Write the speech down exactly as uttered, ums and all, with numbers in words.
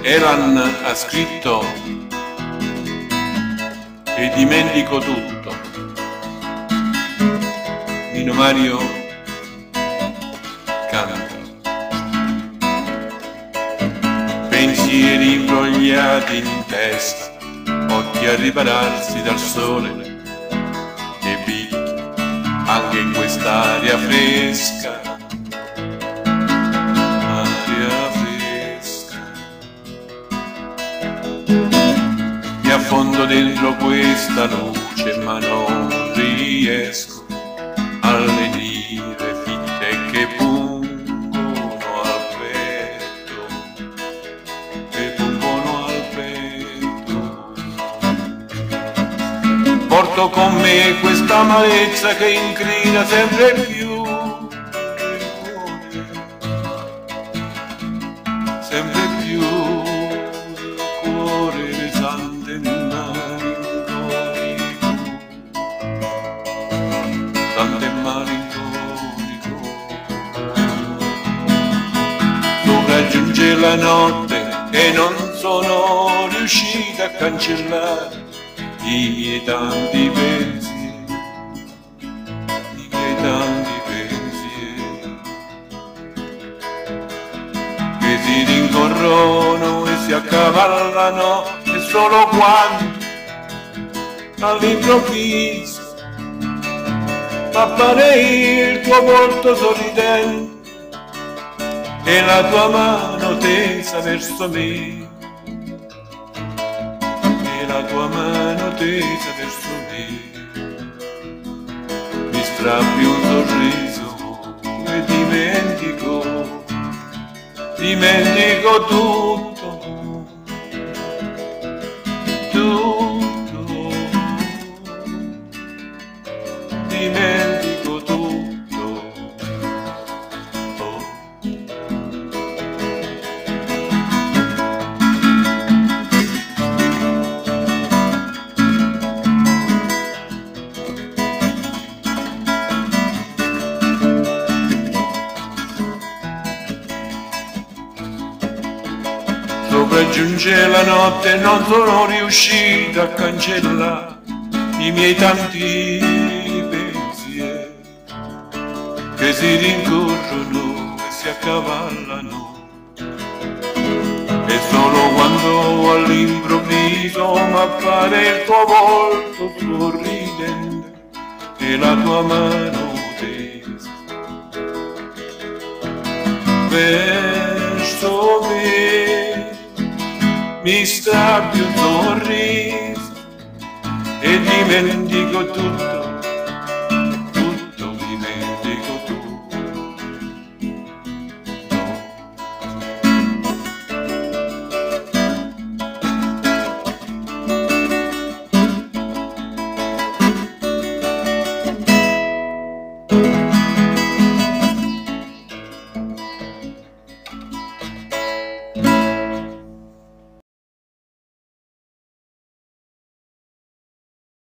Elan ha scritto e dimentico tutto. Nino Mario canta. Pensieri imbrogliati in testa, occhi a ripararsi dal sole e picchi anche in quest'aria fresca. Mi affondo dentro questa luce ma non riesco a lenire fitte che pungono al petto, che pungono al petto. Porto con me questa amarezza che incrina sempre più, sempre più. Tante malinconico, sopraggiunge la notte e non sono riuscita a cancellare i miei tanti pensieri, i miei tanti pensieri, che si rincorrono e si accavallano e solo quando all'improvviso appare il tuo volto sorridente e la tua mano tesa verso me, e la tua mano tesa verso me, mi strappi un sorriso e dimentico, dimentico tutto, tutto. Dimentico tutto, oh. Sopraggiunge la notte e non sono riuscito a cancellare i miei tanti che si rincorrono e si accavallano, e solo quando all'improvviso m'appare il tuo volto sorridente e la tua mano tesa verso me, mi strappi un sorriso e dimentico tutto.